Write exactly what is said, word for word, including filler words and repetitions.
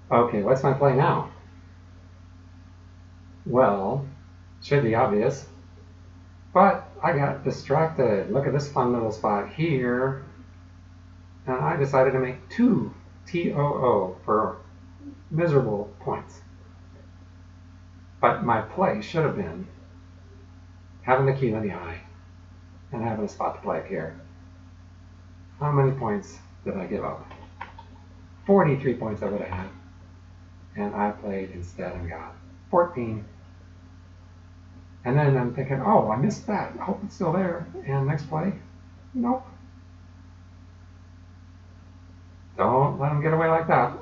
Okay, what's my play now? Well, should be obvious, but I got distracted. Look at this fun little spot here, and I decided to make two T O O for miserable points. But my play should have been having the key in the eye and having a spot to play it here. How many points did I give up? forty-three points I would have had, and I played instead and got fourteen. And then I'm thinking, oh, I missed that. I hope it's still there. And next play, nope. Don't let them get away like that.